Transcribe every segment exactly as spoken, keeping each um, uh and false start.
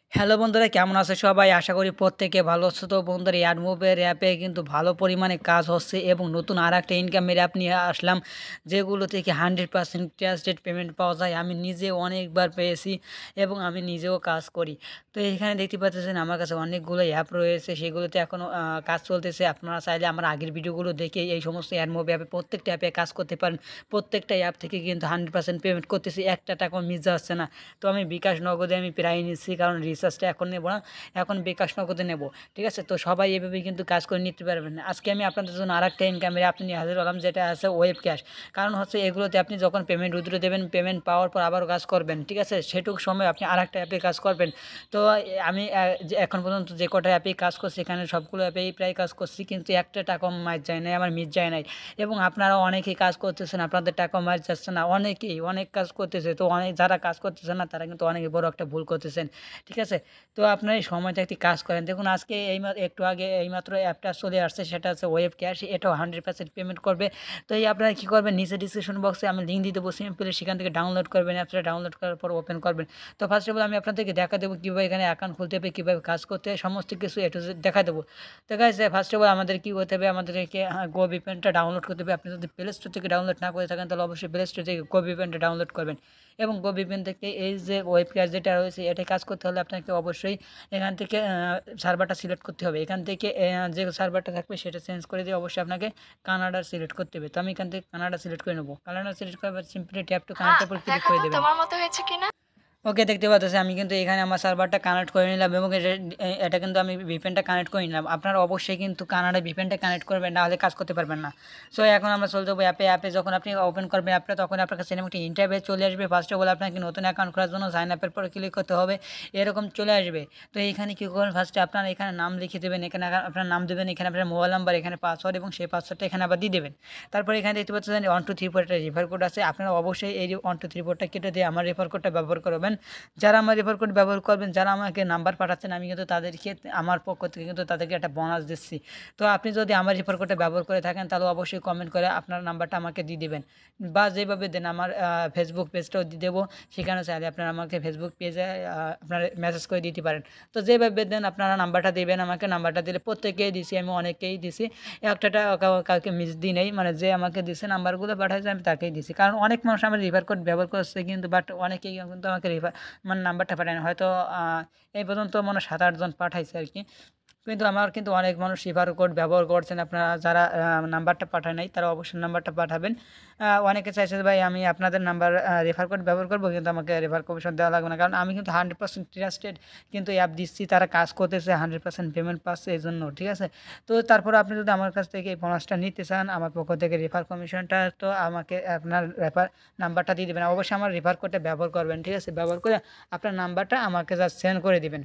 Hello বন্ধুরা, কেমন আছে সবাই? আশা করি প্রত্যেকে ভালো আছো। তো বন্ধুরা, অ্যাডমোবের অ্যাপে কিন্তু ভালো পরিমাণে কাজ হচ্ছে এবং নতুন আর একটা ইনকামের অ্যাপ নিয়ে আসলাম, যেগুলো থেকে হান্ড্রেড পার্সেন্ট ট্রাস্টেড পেমেন্ট পাওয়া যায়। আমি নিজে অনেকবার পেয়েছি এবং আমি নিজেও কাজ করি। তো এখানে দেখতে পাচ্ছেন আমার কাছে অনেকগুলো অ্যাপ রয়েছে, সেগুলোতে এখনও কাজ চলতেছে। আপনারা চাইলে আমার আগের ভিডিওগুলো দেখে এই সমস্ত অ্যাডমোব অ্যাপে প্রত্যেকটা অ্যাপে কাজ করতে পারেন। প্রত্যেকটা অ্যাপ থেকে কিন্তু হান্ড্রেড পার্সেন্ট পেমেন্ট করতেছি, একটা টাকাও মিস যাচ্ছে না। তো আমি বিকাশ নগদে আমি প্রায় নিচ্ছি, কারণ রিচার্জটা এখন নেবো না, এখন বিকাশ নগদে নেব। ঠিক আছে, তো সবাই এভাবেই কিন্তু কাজ করে নিতে পারবেন। আজকে আমি আপনাদের জন্য আর একটা ইনকামের আপনি নিয়ে হাজির হলাম, যেটা আছে ওয়েব ক্যাশ। কারণ হচ্ছে এগুলোতে আপনি যখন পেমেন্ট উইথড্র দেবেন, পেমেন্ট পাওয়ার পর আবারও কাজ করবেন। ঠিক আছে, সেটুকু সময় আপনি আর একটা অ্যাপে কাজ করবেন। তো আমি যে এখন পর্যন্ত যে কটা অ্যাপেই কাজ করছি, এখানে সবগুলো অ্যাপেই প্রায় কাজ করছি, কিন্তু একটা টাকাও মার যায় নাই, আমার মিস যায় নাই। এবং আপনারা অনেকেই কাজ করতেছেন, আপনাদের টাকাও মার যাচ্ছে না। অনেকেই অনেক কাজ করতেছে, তো অনেক যারা কাজ করতেছে না তারা কিন্তু অনেক বড় একটা ভুল করতেছেন। ঠিক আছে, তো আপনার এই সময়টা একটি কাজ করেন। দেখুন, আজকে এই একটু আগে এইমাত্র অ্যাপটা চলে আসছে, সেটা হচ্ছে ওয়েব ক্যাশ। এটাও হান্ড্রেড পার্সেন্ট পেমেন্ট করবে। তো এই আপনারা কী করবেন, নিচে ডিসক্রিপশন বক্সে আমি লিঙ্ক দিয়ে দেবো, সিম্পলি সেখান থেকে ডাউনলোড করবেন। অ্যাপটা ডাউনলোড করার পর ওপেন করবেন। তো ফার্স্ট অফ অল আমি আপনাদেরকে দেখা দেবো কীভাবে এখানে অ্যাকাউন্ট খুলতে হবে, কীভাবে কাজ করতে হয়, সমস্ত কিছু এটু দেখা দেবো। তো গাইস, ফার্স্ট অফ অল আমাদের কী করতে হবে, আমাদেরকে গো ভিপিএনটা ডাউনলোড করতে হবে। আপনি যদি প্লে স্টোর থেকে ডাউনলোড না করে থাকেন, তাহলে অবশ্যই প্লে স্টোর থেকে গো ভিপিএনটা ডাউনলোড করবেন। এবং গো ভিপিএন থেকে এই যে ওয়েব ক্যাশ যেটা রয়েছে, এটা কাজ করতে হলে আপনাকে অবশ্যই এখান থেকে সার্ভারটা সিলেক্ট করতে হবে। এখান থেকে যে সার্ভারটা থাকবে সেটা চেঞ্জ করে দিয়ে অবশ্যই আপনাকে কানাডা সিলেক্ট করতে হবে। তো আমি এখান থেকে কানাডা সিলেক্ট করে নেবো। কানাডা সিলেক্ট করার সিম্পলি ট্যাপ টু কানাডার উপর ক্লিক করে দেবেন। তোমার মতো হয়েছে কিনা। ওকে, দেখতে পাচ্ছি আমি কিন্তু এখানে আমার সার্ভারটা কানেক্ট করে নিলাম এবং এটা এটা কিন্তু আমি ভিপিএনটা কানেক্ট করে নিলাম। আপনারা অবশ্যই কিন্তু কানাডা ভিপিএনটা কানেক্ট করবেন, না হলে কাজ করতে পারবেন না। সো এখন আমরা চলে যাবো অ্যাপে। অ্যাপে যখন আপনি ওপেন করবেন অ্যাপটা, তখন আপনার কাছে এরকম একটা ইন্টারফেস চলে আসবে। ফার্স্ট অফ অল আপনাকে নতুন অ্যাকাউন্ট খোলার জন্য সাইন আপের পরে ক্লিক করতে হবে, এরকম চলে আসবে। তো এইখানে কী করবেন, ফার্স্টে আপনারা এখানে নাম লিখে দেবেন, এখানে আপনার নাম দেবেন, এখানে আপনার মোবাইল নাম্বার, এখানে পাসওয়ার্ড, এবং সেই পাসওয়ার্ডটা এখানে আবার দিয়ে দেবেন। তারপরে এখানে দেখতে পাচ্ছেন ওয়ান টু থ্রি ফোর একটা রেফার কোড আছে। আপনারা অবশ্যই এই ওয়ান টু থ্রি ফোরটা কেটে দিয়ে আমার রেফার কোডটা ব্যবহার করবেন। যারা আমার রেফার কোড ব্যবহার করবেন, যারা আমাকে নাম্বার পাঠাচ্ছেন, আমি কিন্তু তাদেরকে আমার পক্ষ থেকে কিন্তু তাদেরকে একটা বোনাস দিচ্ছি। তো আপনি যদি আমার রেফার কোডটা ব্যবহার করে থাকেন, তাহলে অবশ্যই কমেন্ট করে আপনার নাম্বারটা আমাকে দিয়ে দেবেন, বা যেভাবে দেন আমার ফেসবুক পেজটাও দিয়ে দেবো। সেখানে চাইলে আপনারা আমাকে ফেসবুক পেজে আপনারা মেসেজ করে দিতে পারেন। তো যেভাবে দেন আপনারা নাম্বারটা দেবেন আমাকে। নাম্বারটা দিলে প্রত্যেকেই দিছি, আমি অনেকেই দিছি, একটা কাউকে মিস দিই নেই। মানে যে আমাকে দিছে নাম্বারগুলো পাঠাইছে আমি তাকেই দিছি, কারণ অনেক মানুষ আমার রেফার কোড ব্যবহার করছে, কিন্তু বাট অনেকেই কিন্তু আমাকে রেফার মানে নাম্বারটা পাঠায় না। হয়তো এই পর্যন্ত মনে সাত আটজন পাঠাইছে আর কি, কিন্তু আমার কিন্তু অনেক মানুষ রেফার কোড ব্যবহার করছেন। আপনারা যারা নাম্বারটা পাঠায় নাই, তারা অবশ্যই নাম্বারটা পাঠাবেন। অনেকে চাইছে ভাই আমি আপনাদের নাম্বার রেফার কোড ব্যবহার করবো, কিন্তু আমাকে রেফার কমিশন দেওয়া লাগবে না, কারণ আমি কিন্তু হান্ড্রেড পার্সেন্ট ট্রাস্টেড কিন্তু অ্যাপ দিচ্ছি, তারা কাজ করতেছে, হান্ড্রেড পার্সেন্ট পেমেন্ট পাচ্ছে এই জন্য। ঠিক আছে, তো তারপর আপনি যদি আমার কাছ থেকে এই বোনাসটা নিতে চান, আমার পক্ষ থেকে রেফার কমিশনটা, তো আমাকে আপনার রেফার নাম্বারটা দিয়ে দেবেন। অবশ্যই আমার রেফার কোডটা ব্যবহার করবেন। ঠিক আছে, ব্যবহার করে আপনার নাম্বারটা আমাকে জাস্ট সেন্ড করে দিবেন।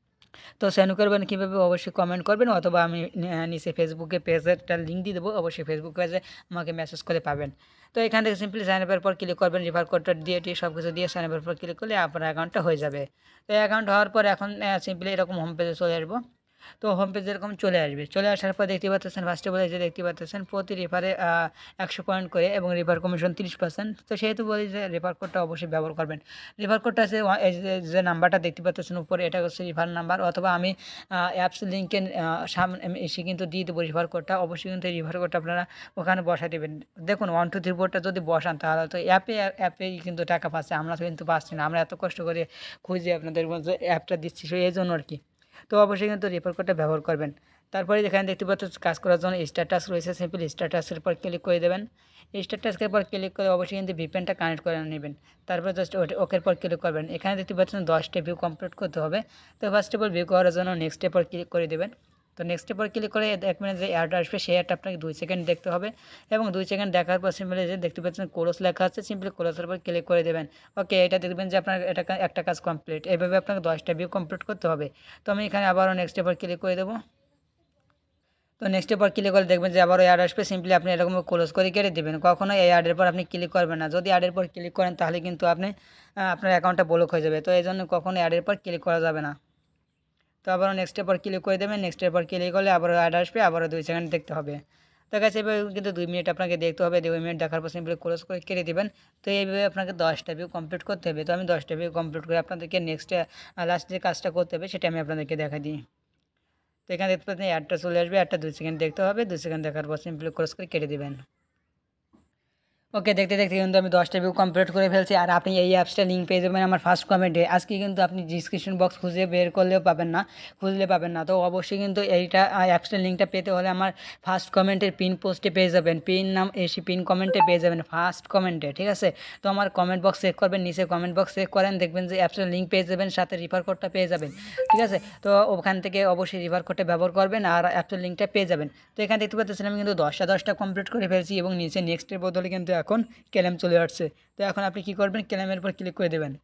তো সেন্ড করবেন কীভাবে, অবশ্যই কমেন্ট করবেন, অথবা আমি নিচে ফেসবুকে পেজেরটা লিঙ্ক দিয়ে দেবো, অবশ্যই ফেসবুক পেজে আমাকে মেসেজ করে পাবেন। তো এখান থেকে সিম্পলি সাইন আপের পর ক্লিক করবেন, রেফার কোডটা দিয়ে টিয়ে সব কিছু দিয়ে সাইন আপের পর ক্লিক করলে আপনার অ্যাকাউন্টটা হয়ে যাবে। তো অ্যাকাউন্ট হওয়ার পর এখন সিম্পলি এরকম হোম পেজে চলে আসবো। তো হোম পেজ এরকম চলে আসবে। চলে আসার পর দেখতে পাচ্ছেন ফার্স্টে বলে যে দেখতে পাচ্ছেন প্রতি রেফারে একশো পয়েন্ট করে এবং রেফার কমিশন তিরিশ পার্সেন্ট। তো সেহেতু বলি যে রেফার কোডটা অবশ্যই ব্যবহার করবেন। রেফার কোডটা আছে যে নাম্বারটা দেখতে পাচ্ছেন উপরে, এটা হচ্ছে রেফার নাম্বার, অথবা আমি অ্যাপস লিঙ্কে সামনে এসে কিন্তু দিয়ে দেবো রেফার কোডটা। অবশ্যই কিন্তু রেফার কোডটা আপনারা ওখানে বসা দেবেন। দেখুন, ওয়ান টু থ্রি ফোরটা যদি বসান, তাহলে তো অ্যাপে অ্যাপেই কিন্তু টাকা পাচ্ছে, আমরা কিন্তু পাচ্ছি না। আমরা এত কষ্ট করে খুঁজে আপনাদের মধ্যে অ্যাপটা দিচ্ছি, সেই এই জন্য আর কি। তো অবশ্যই কিন্তু রেফার কোডটা ব্যবহার করবেন। তারপরে এখানে দেখতে পাচ্ছেন কাজ করার জন্য স্ট্যাটাস রয়েছে, সিম্পলি স্ট্যাটাসের পর ক্লিক করে দেবেন। স্ট্যাটাসের পর ক্লিক করে অবশ্যই কিন্তু ভিপিএনটা কানেক্ট করে নেবেন। তারপর জাস্ট ওকের পর ক্লিক করবেন। এখানে দেখতে পাচ্ছেন দশটা ভিউ কমপ্লিট করতে হবে। তো ফার্স্ট অফ অল ভিউ করার জন্য নেক্সট পর ক্লিক করে দেবেন। তো নেক্সট পর ক্লিক করে দেখবেন যে অ্যাড আসবে, সেই অ্যাডটা আপনাকে দুই সেকেন্ড দেখতে হবে, এবং দুই সেকেন্ড দেখার পর সিম্পলি যে দেখতে পাচ্ছেন ক্লোজ লেখা আছে, সিম্পলি ক্লোজের পর ক্লিক করে দেবেন। ওকে, এটা দেখবেন যে আপনার এটা একটা কাজ কমপ্লিট। এইভাবে আপনাকে দশটা ভিউ কমপ্লিট করতে হবে। তো আমি এখানে আবারও নেক্সট পর ক্লিক করে দেবো। তো নেক্সট পর ক্লিক করে দেখবেন যে আবারও অ্যাড আসবে, সিম্পলি আপনি এরকম ক্লোজ করে কেটে দেবেন। কখনো এই অ্যাডের পর আপনি ক্লিক করবেন না। যদি অ্যাডের পর ক্লিক করেন, তাহলে কিন্তু আপনি আপনার অ্যাকাউন্টটা ব্লক হয়ে যাবে। তো এই জন্য কখনো অ্যাডের পর ক্লিক করা যাবে না। তো আবারও নেক্সটের পর ক্লিক করে দেবেন। নেক্সটের পর ক্লিক করলে আবারও অ্যাড আসবে, আবারও দুই সেকেন্ড দেখতে হবে। তো গাইস এভাবে কিন্তু দুই মিনিট আপনাকে দেখতে হবে, দুই মিনিট দেখার পর সিম্পলি ক্লোজ করে কেটে দেবেন। তো এইভাবে আপনাকে দশটা ভিউ কমপ্লিট করতে হবে। তো আমি দশটা ভিউ কমপ্লিট করে আপনাদেরকে নেক্সট লাস্ট যে কাজটা করতে হবে সেটা আমি আপনাদেরকে দেখা দিই। তো এখানে দেখতে পাচ্ছেন অ্যাডটা চলে আসবে, অ্যাডটা দুই সেকেন্ড দেখতে হবে, দুই সেকেন্ড দেখার পর সিম্পলি ক্লোজ করে কেটে দেবেন। ওকে, দেখতে দেখতে কিন্তু আমি দশটা ভিউ কমপ্লিট করে ফেলছি। আর আপনি এই অ্যাপসটা লিঙ্ক পেয়ে যাবেন আমার ফার্স্ট কমেন্টে। আজকে কিন্তু আপনি ডিসক্রিপশন বক্স খুঁজে বের করলেও পাবেন না, খুঁজলে পাবেন না। তো অবশ্যই কিন্তু এইটা অ্যাপসটার লিঙ্কটা পেতে হলে আমার ফার্স্ট কমেন্টের পিন পোস্টে পেয়ে যাবেন, পিন নাম এসে পিন কমেন্টে পেয়ে যাবেন, ফার্স্ট কমেন্টে, ঠিক আছে। তো আমার কমেন্ট বক্স চেক করবেন, নিচে কমেন্ট বক্স চেক করেন, দেখবেন যে অ্যাপসটার লিঙ্ক পেয়ে যাবেন, সাথে রিফার কোডটা পেয়ে যাবেন, ঠিক আছে। তো ওখান থেকে অবশ্যই রিফার কোডটা ব্যবহার করবেন আর অ্যাপসটার লিঙ্কটা পেয়ে যাবেন। তো এখানে দেখতে পাচ্ছেন আমি কিন্তু দশটা দশটা কমপ্লিট করে ফেলছি এবং নিচে নেক্সটের বদলে কিন্তু এখন ক্লেম চলে আসছে। তো এখন আপনি কী করবেন, ক্লেমের উপর ক্লিক করে দেবেন।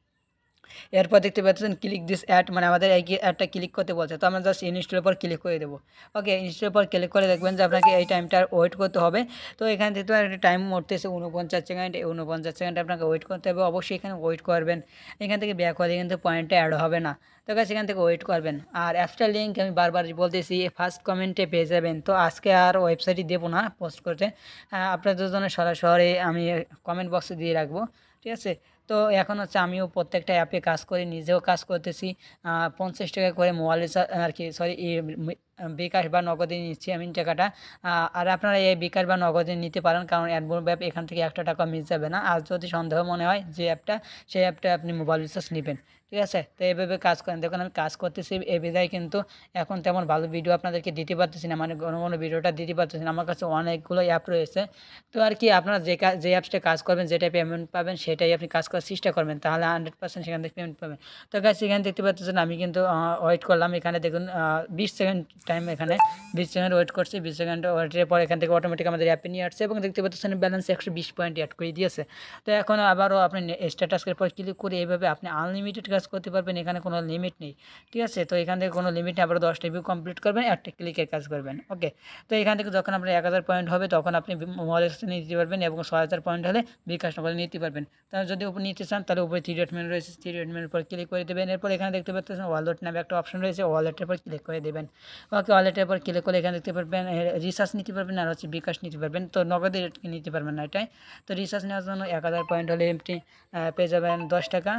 এরপর দেখতে পাচ্ছেন ক্লিক দিস অ্যাড, মানে আমাদের এই অ্যাডটা ক্লিক করতে বলছে। তো আমরা জাস্ট ইনস্টলের উপর ক্লিক করে দেবো। ওকে, ইনস্টলের উপর ক্লিক করে দেখবেন যে আপনাকে এই টাইমটা ওয়েট করতে হবে। তো এখান থেকে তো একটা টাইম মরতেছে উনপঞ্চাশ সেকেন্ড, এই উনপঞ্চাশ সেকেন্ড আপনাকে ওয়েট করতে হবে। অবশ্যই এখানে ওয়েট করবেন, এখান থেকে ব্যাক হলে কিন্তু পয়েন্টটা অ্যাড হবে না। তো কাছে এখান থেকে ওয়েট করবেন। আর অ্যাপসটার লিঙ্ক আমি বারবার বলতেছি ফার্স্ট কমেন্টে পেয়ে যাবেন। তো আজকে আর ওয়েবসাইটে দেবো না পোস্ট করতে, আপনাদের জন্য সরাসরি আমি কমেন্ট বক্সে দিয়ে রাখবো, ঠিক আছে। তো এখন হচ্ছে আমিও প্রত্যেকটা অ্যাপে কাজ করি, নিজেও কাজ করতেছি। পঞ্চাশ টাকা করে মোবাইল রিচার্জ আর কি সরি বিকাশ বা নগদে নিচ্ছি আমি টাকাটা। আর আপনারা এই বিকাশ বা নগদে নিতে পারেন, কারণ অ্যাডমোব অ্যাপ এখান থেকে একটা টাকা মিস যাবে না। আর যদি সন্দেহ মনে হয় যে অ্যাপটা, সেই অ্যাপটা আপনি মোবাইল রিচার্জ নেবেন, ঠিক আছে। তো এইভাবে কাজ করেন। দেখুন আমি কাজ করতেছি, এই বিধায় কিন্তু এখন তেমন ভালো ভিডিও আপনাদেরকে দিতে পারতেছি না, মানে কোনো কোনো ভিডিওটা দিতে পারতেছি না। আমার কাছে অনেকগুলো অ্যাপ রয়েছে। তো আর কি আপনারা যে কাজ যে অ্যাপসটা কাজ করবেন, যেটা পেমেন্ট পাবেন সেটাই আপনি কাজ করার চেষ্টা করবেন, তাহলে হান্ড্রেড পার্সেন্ট সেখান থেকে পেমেন্ট পাবেন। তো গাছ এখানে দেখতে পাচ্ছেন আমি কিন্তু ওয়েট করলাম। এখানে দেখুন বিশ সেকেন্ড টাইম, এখানে বিশ সেকেন্ড ওয়েট করছি। বিশ সেকেন্ড ওয়েটের পর এখান থেকে অটোমেটিক আমাদের অ্যাপে নিয়ে আসছে এবং দেখতে পাচ্ছেন ব্যালেন্স একশো বিশ পয়েন্ট অ্যাড করে দিয়েছে। তো এখন আবারও আপনি স্ট্যাটাসের পর ক্লিক করে এইভাবে আপনি আনলিমিটেড কাজ করতে পারবেন, এখানে কোনো লিমিট নেই, ঠিক আছে। তো এখান থেকে কোনো লিমিট নেই, আবার দশটা ভিউ কমপ্লিট করবেন, একটা ক্লিকের কাজ করবেন। ওকে, তো এখান থেকে যখন আপনার এক হাজার পয়েন্ট হবে তখন আপনি মোবাইল নিতে পারবেন এবং ছয় হাজার পয়েন্ট হলে বিকাশ নগদে নিতে পারবেন। তাহলে যদি উপরে নিতে চান তাহলে উপরে থ্রি ডট মেনু রয়েছে, থ্রি ডট মেনুর উপর ক্লিক করে দেবেন। এরপর এখানে দেখতে পাচ্ছেন ওয়ালেট নামে একটা অপশন রয়েছে, ওয়ালেটের উপর ক্লিক করে দেবেন। ওকে, ওয়ালেটের উপর ক্লিক করে এখানে দেখতে পারবেন রিচার্জ নিতে পারবেন আর হচ্ছে বিকাশ নিতে পারবেন। তো নগদে নিতে পারবেন না এটাই। তো রিচার্জ নেওয়ার জন্য এক হাজার পয়েন্ট হলে আপনি পেয়ে যাবেন দশ টাকা,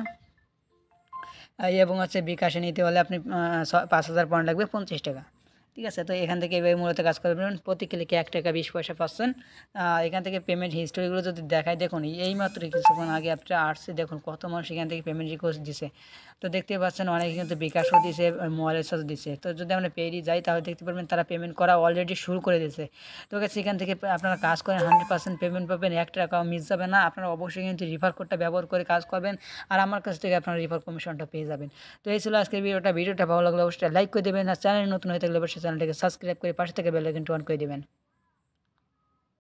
এবং হচ্ছে বিকাশে নিতে হলে আপনি পাঁচ হাজার পয়েন্ট লাগবে পঞ্চাশ টাকা, ঠিক আছে। তো এখান থেকে এভাবে মূলত কাজ করবেন, প্রতি ক্লিকে এক টাকা বিশ পয়সা পাচ্ছেন। এখান থেকে পেমেন্ট হিস্টোরিগুলো যদি দেখায়, দেখুন এইমাত্র কিছুক্ষণ আগে একটা আসছে, দেখুন কত মানুষ এখান থেকে পেমেন্ট রিকোয়েস্ট দিছে। তো দেখতে পাচ্ছেন অনেকে কিন্তু বিকাশও দিছে, মোবাইল রিচার্জ দিছে। তো যদি আমরা পেডি যাই তাহলে দেখতে পারবেন তারা পেমেন্ট করা অলরেডি শুরু করে দিয়েছে। তো সেখান থেকে আপনারা কাজ করেন, হান্ড্রেড পার্সেন্ট পেমেন্ট পাবেন, এক টাকাও মিস যাবে না। আপনারা অবশ্যই কিন্তু রিফার কোডটা ব্যবহার করে কাজ করবেন আর আমার কাছ থেকে আপনারা রিফার কমিশনটা পেয়ে যাবেন। তো এই ছিল আজকের ভিডিওটা। ভিডিওটা ভালো লাগলে অবশ্যই লাইক করে দেবেন আর চ্যানেল নতুন হয়ে থাকলে অবশ্যই চ্যানেলটাকে সাবস্ক্রাইব করে পাশে থেকে বেল আইকনটা অন করে দেবেন।